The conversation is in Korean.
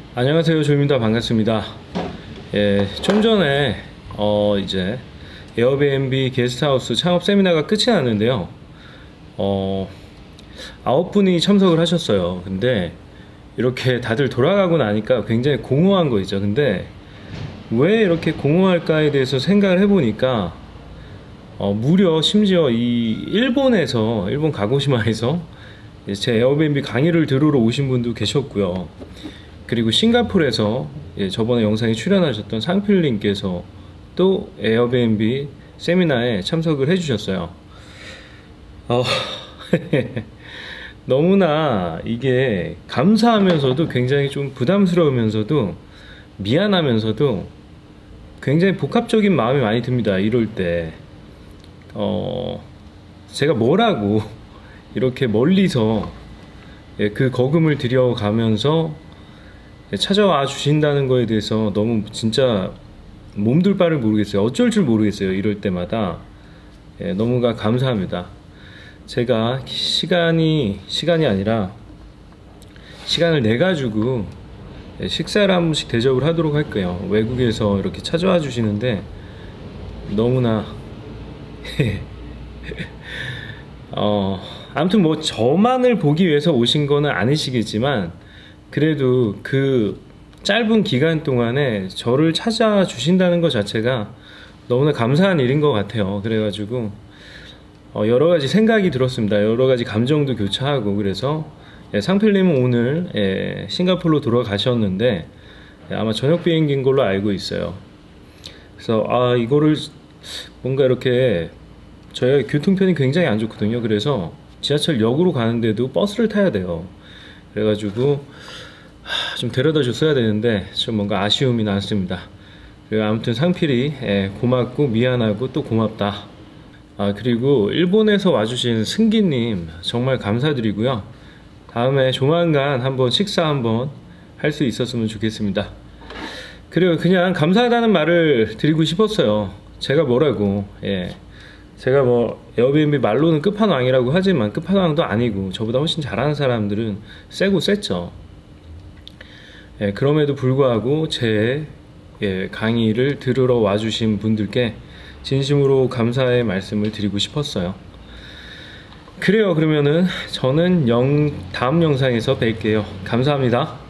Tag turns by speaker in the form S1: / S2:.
S1: 안녕하세요, 조입니다. 반갑습니다. 예, 좀 전에 이제 에어비앤비 게스트하우스 창업 세미나가 끝이 났는데요. 9분이 참석을 하셨어요. 근데 이렇게 다들 돌아가고 나니까 굉장히 공허한 거 있죠. 근데 왜 이렇게 공허할까에 대해서 생각을 해보니까 무려 심지어 이 일본 가고시마에서 제 에어비앤비 강의를 들으러 오신 분도 계셨고요. 그리고 싱가포르에서 저번에 영상에 출연하셨던 상필님께서 또 에어비앤비 세미나에 참석을 해주셨어요. 너무나 이게 감사하면서도 굉장히 좀 부담스러우면서도 미안하면서도 굉장히 복합적인 마음이 많이 듭니다. 이럴 때 제가 뭐라고 이렇게 멀리서 그 거금을 들여가면서 찾아와 주신다는 거에 대해서 너무 진짜 몸둘 바를 모르겠어요. 어쩔 줄 모르겠어요. 이럴 때마다 너무가 감사합니다. 제가 시간이 아니라 시간을 내 가지고 식사를 한 번씩 대접을 하도록 할게요. 외국에서 이렇게 찾아와 주시는데 너무나 아무튼 뭐 저만을 보기 위해서 오신 거는 아니시겠지만 그래도 그 짧은 기간 동안에 저를 찾아주신다는 것 자체가 너무나 감사한 일인 것 같아요. 그래가지고 여러 가지 생각이 들었습니다. 여러 가지 감정도 교차하고. 그래서 상필님은 오늘 싱가포르로 돌아가셨는데 아마 저녁 비행기인 걸로 알고 있어요. 그래서 이거를 뭔가 이렇게 저희가 교통편이 굉장히 안 좋거든요. 그래서 지하철역으로 가는데도 버스를 타야 돼요. 그래가지고 좀 데려다 줬어야 되는데 좀 뭔가 아쉬움이 남습니다. 그리고 아무튼 상필이 고맙고 미안하고 또 고맙다. 그리고 일본에서 와주신 승기님 정말 감사드리고요. 다음에 조만간 한번 식사 한번 할 수 있었으면 좋겠습니다. 그리고 그냥 감사하다는 말을 드리고 싶었어요. 제가 뭐라고 제가 뭐 에어비앤비 말로는 끝판왕이라고 하지만 끝판왕도 아니고 저보다 훨씬 잘하는 사람들은 세고 셌죠. 그럼에도 불구하고 제 강의를 들으러 와주신 분들께 진심으로 감사의 말씀을 드리고 싶었어요. 그래요. 그러면은 저는 다음 영상에서 뵐게요. 감사합니다.